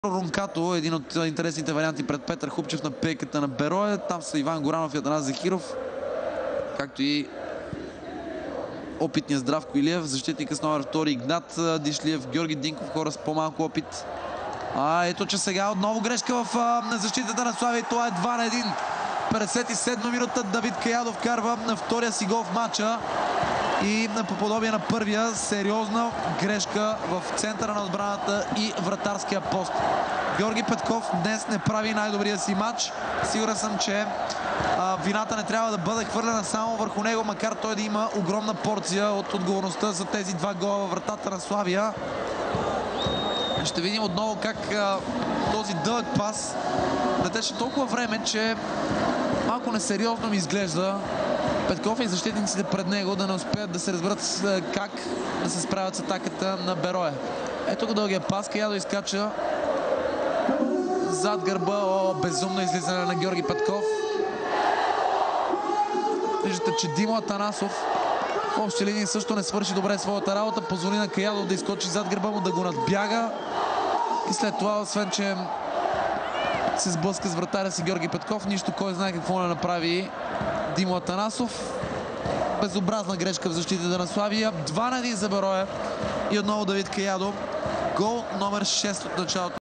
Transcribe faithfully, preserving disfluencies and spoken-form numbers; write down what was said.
Рункато, един от интересните варианти пред Петър Хупчев на пейката на Берое. Там са Иван Горанов и Атанас Захиров, както и опитният Здравко Илиев, защитника с номер втори Игнат Дишлиев, Георги Динков, хора с по-малко опит. А ето, че сега отново грешка в а, защитата на Славия. Това е два на един. петдесет и седма минута Давид Каядов карва на втория си гол в матча. И по подобие на първия, сериозна грешка в центъра на отбраната и вратарския пост. Георги Петков днес не прави най-добрия си матч. Сигурен съм, че а, вината не трябва да бъде хвърлена само върху него, макар той да има огромна порция от отговорността за тези два гола във вратата на Славия. Ще видим отново как а, този дълъг пас летеше толкова време, че малко несериозно ми изглежда Петков и защитниците пред него да не успеят да се разберат как да се справят с атаката на Берое. Ето го дългия пас, Каядо изкача зад гърба. О, безумно излизане на Георги Петков. Виждате, че Димо Атанасов в общи линии също не свърши добре своята работа. Позволи на Каядо да изкочи зад гърба му, да го надбяга. И след това, освен че се сблъска с вратаря си Георги Петков, нищо кой знае какво не направи Димо Атанасов. Безобразна грешка в защитата на Славия. два на един за Берое. И отново Давид Каядо. Гол номер шест от началото.